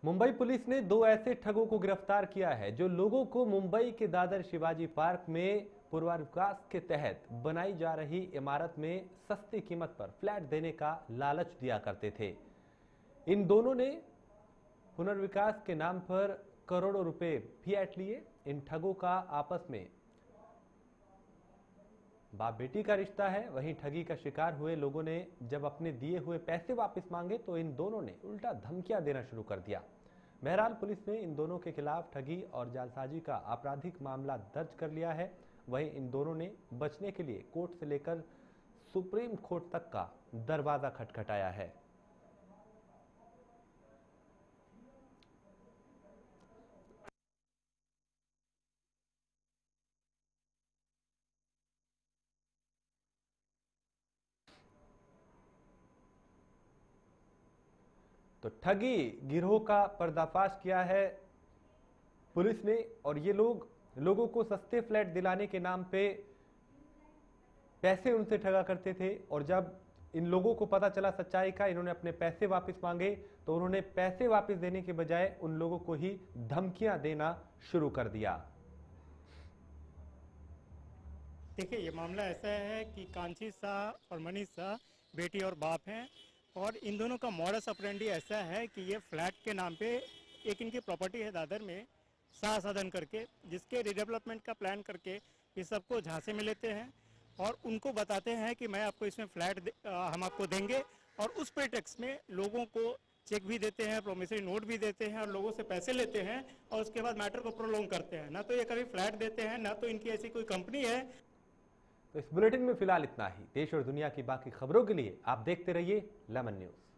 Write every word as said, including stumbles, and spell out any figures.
Mumbai police ने दो ऐसे ठगों को गिरफ्तार किया है जो लोगों को मुंबई के दादर शिवाजी पार्क में पुनर्विकास के तहत बनाई जा रही इमारत में सस्ती कीमत पर फ्लैट देने का लालच दिया करते थे। इन दोनों ने पुनर्विकास के नाम पर करोड़ों रुपए भी ऐंठ लिए। इन ठगों का आपस में बाप बेटी का रिश्ता है। वहीं ठगी का शिकार हुए लोगों ने जब अपने दिए हुए पैसे वापस मांगे तो इन दोनों ने उल्टा धमकियां देना शुरू कर दिया। बहरहाल पुलिस ने इन दोनों के खिलाफ ठगी और जालसाजी का आपराधिक मामला दर्ज कर लिया है। वहीं इन दोनों ने बचने के लिए कोर्ट से लेकर सुप्रीम कोर्ट तक का दरवाजा खटखटाया है। तो ठगी गिरोह का पर्दाफाश किया है पुलिस ने, और ये लोग लोगों को सस्ते फ्लैट दिलाने के नाम पे पैसे उनसे ठगा करते थे, और जब इन लोगों को पता चला सच्चाई का, इन्होंने अपने पैसे वापस मांगे तो उन्होंने पैसे वापस देने के बजाय उन लोगों को ही धमकियां देना शुरू कर दिया। देखिए, ये मामला ऐसा है कि कांची शाह और मनीष शाह बेटी और बाप हैं, और इन दोनों का मॉडस ऑपरेंडी ऐसा है कि ये फ्लैट के नाम पे एक इनकी प्रॉपर्टी है दादर में शाह सदन करके, जिसके रिडेवलपमेंट का प्लान करके ये सबको झांसे में लेते हैं और उनको बताते हैं कि मैं आपको इसमें फ्लैट हम आपको देंगे, और उस प्रेटेक्स्ट में लोगों को चेक भी देते हैं, प्रोमिसरी नोट भी देते हैं और लोगों से पैसे लेते हैं, और उसके बाद मैटर को प्रोलॉन्ग करते हैं। ना तो ये कभी फ्लैट देते हैं, ना तो इनकी ऐसी कोई कंपनी है। तो इस बुलेटिन में फिलहाल इतना ही। देश और दुनिया की बाकी खबरों के लिए आप देखते रहिए लेमन न्यूज।